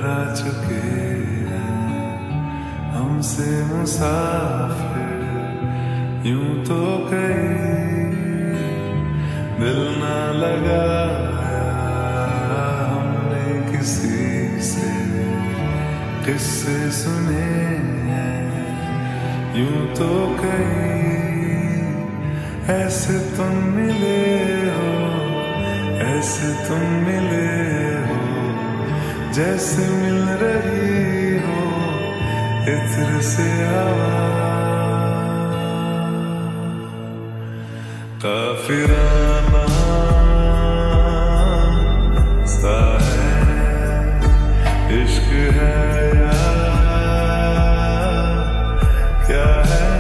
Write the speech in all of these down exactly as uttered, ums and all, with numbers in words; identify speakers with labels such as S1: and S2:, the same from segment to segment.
S1: टकरा चुके हैं हमसे मुसाफिर, यूं तो कहीं दिल ना लगाया हमने किसी से, किस्से सुने हैं यूं तो कहीं। ऐसे तुम मिले हो, ऐसे तुम मिले हो, जैसे मिल रही हो इत्र से हवा। काफिराना सा है इश्क है या क्या है,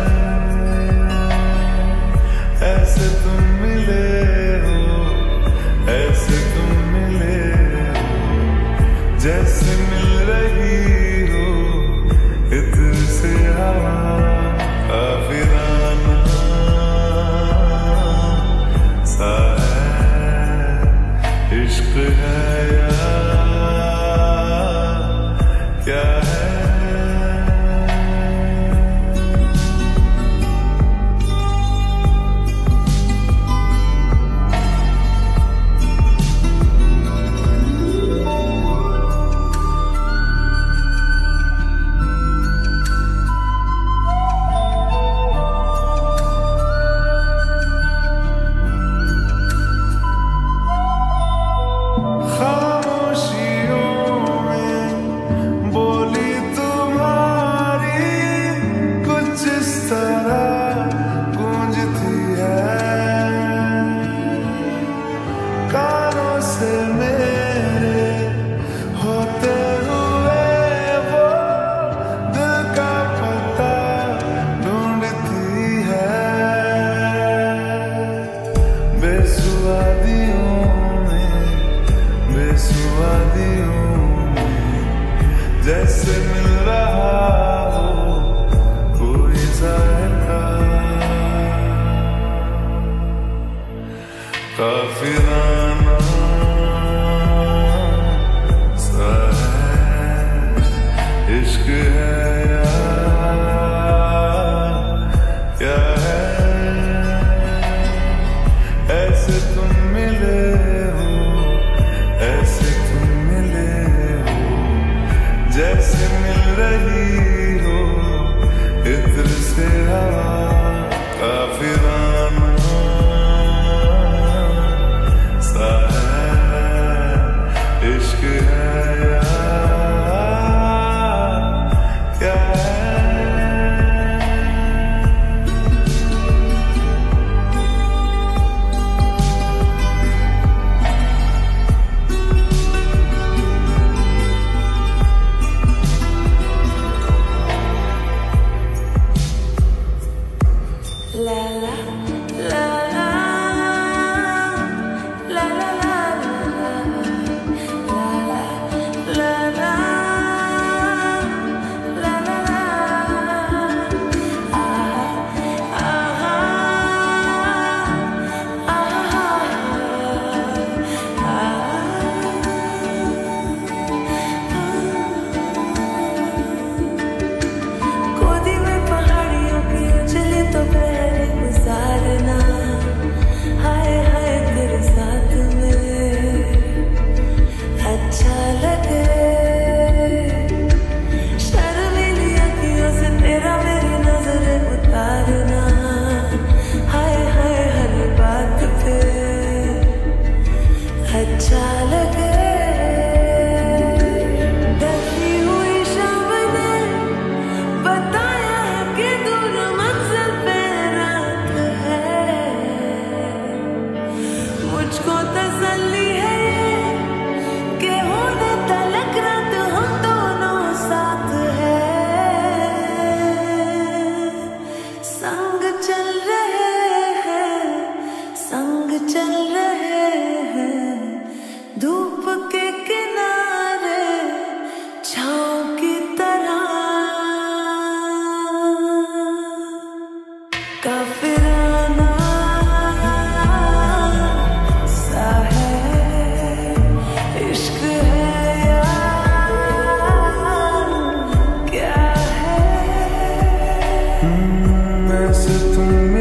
S1: ऐसे तुम मिले हो, ऐसे तुम मिले हो, जैसे मिल रही हो इत्र से हवा। काफिराना सा है इश्क है या क्या है। जैसे मिल रहा हो कोई जायका। काफिराना सा है इश्क है या क्या है, ऐसे तुम मिले हो, ऐसे तुम मिले हो, जैसे मिल रही हो इत्र से हवा। काफिराना सा है इश्क है या क्या है।
S2: La la
S1: तुम